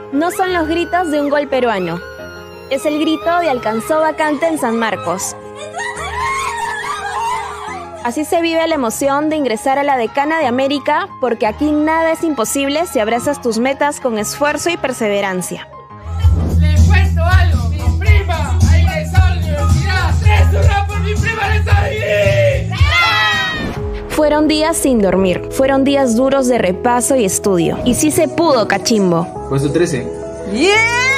No son los gritos de un gol peruano. Es el grito de alcanzó vacante en San Marcos. Así se vive la emoción de ingresar a la Decana de América, porque aquí nada es imposible si abrazas tus metas con esfuerzo y perseverancia. Les cuento algo, mi prima ha ingresado a la universidad. ¡Es una por mi prima de Fueron días sin dormir, fueron días duros de repaso y estudio. Y sí se pudo, cachimbo. Puesto 13. ¡Yeah!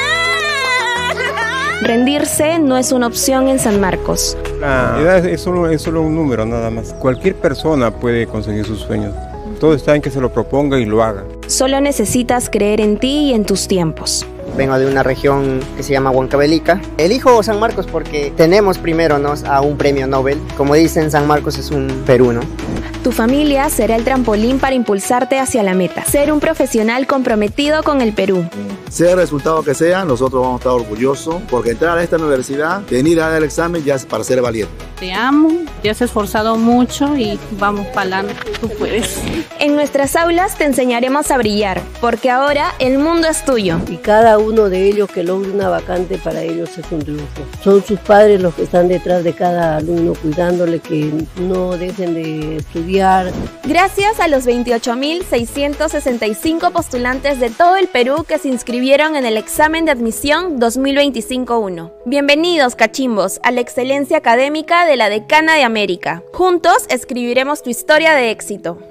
Rendirse no es una opción en San Marcos. La edad es solo un número nada más. Cualquier persona puede conseguir sus sueños. Todo está en que se lo proponga y lo haga. Solo necesitas creer en ti y en tus tiempos. Vengo de una región que se llama Huancavelica. Elijo San Marcos porque tenemos primero a un premio Nobel. Como dicen, San Marcos es un Perú, ¿no? Tu familia será el trampolín para impulsarte hacia la meta. Ser un profesional comprometido con el Perú. Sea el resultado que sea, nosotros vamos a estar orgullosos porque entrar a esta universidad, venir a dar el examen ya es para ser valiente. Te amo, te has esforzado mucho y vamos para adelante, tú puedes. En nuestras aulas te enseñaremos a brillar, porque ahora el mundo es tuyo. Y cada uno de ellos que logre una vacante, para ellos es un triunfo. Son sus padres los que están detrás de cada alumno, cuidándole que no dejen de estudiar. Gracias a los 28.665 postulantes de todo el Perú que se inscribieron en el examen de admisión 2025-1. Bienvenidos, cachimbos, a la excelencia académica de la Decana de América. Juntos escribiremos tu historia de éxito.